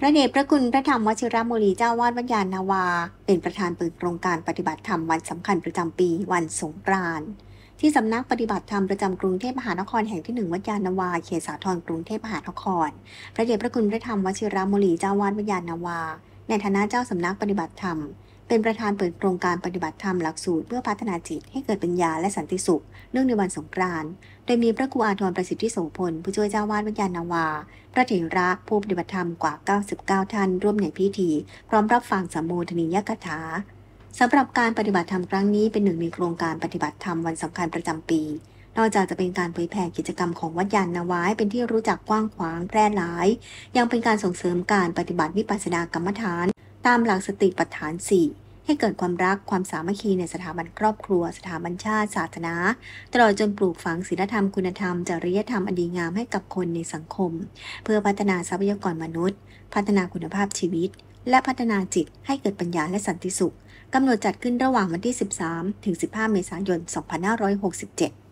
ระเดชพระคุณพระธรรมวชิรโมลีเจ้าวาดวัดยานนาวาเป็นประธานเปิดโครงการปฏิบัติธรรมวันสำคัญประจำปีวันสงกรานต์ที่สำนักปฏิบัติธรรมประจำกรุงเทพมหานครแห่งที่1วัดยานนาวาเขตสาทรกรุงเทพมหานครพระเดชพระคุณพระธรรมวชิรโมลีเจ้าวาดวัดยานนาวาในฐานะเจ้าสำนักปฏิบัติธรรมเป็นประธานเปิดโครงการปฏิบัติธรรมหลักสูตรเพื่อพัฒนาจิตให้เกิดปัญญาและสันติสุขเนื่องในวันสงกรานต์โดยมีพระครูอาทรประสิทธิโสพลผู้ช่วยเจ้าวาดวัดยานนาวาพระเถระผู้ปฏิบัติธรรมกว่า99ท่านร่วมในพิธีพร้อมรับฟังสัมโมทนียกถาสำหรับการปฏิบัติธรรมครั้งนี้เป็นหนึ่งในโครงการปฏิบัติธรรมวันสำคัญประจำปีนอกจากจะเป็นการเผยแผ่กิจกรรมของวัดยานนาวาให้เป็นที่รู้จักกว้างขวางแพร่หลายยังเป็นการส่งเสริมการปฏิบัติวิปัสสนากรรมฐานตามหลักสติปัฏฐาน 4ให้เกิดความรักความสามัคคีในสถาบันครอบครัวสถาบันชาติศาสนาตลอดจนปลูกฝังศีลธรรมคุณธรรมจริยธรรมอันดีงามให้กับคนในสังคมเพื่อพัฒนาทรัพยากรมนุษย์พัฒนาคุณภาพชีวิตและพัฒนาจิตให้เกิดปัญญาและสันติสุขกำหนดจัดขึ้นระหว่างวันที่13 ถึง 15 เมษายน 2567